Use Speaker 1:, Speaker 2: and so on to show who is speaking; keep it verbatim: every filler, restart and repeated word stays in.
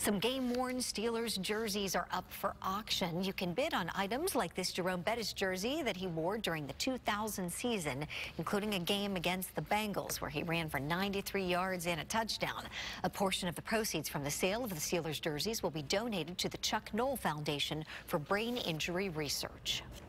Speaker 1: Some game-worn Steelers jerseys are up for auction. You can bid on items like this Jerome Bettis jersey that he wore during the two thousand season, including a game against the Bengals where he ran for ninety-three yards and a touchdown. A portion of the proceeds from the sale of the Steelers jerseys will be donated to the Chuck Knoll Foundation for brain injury research.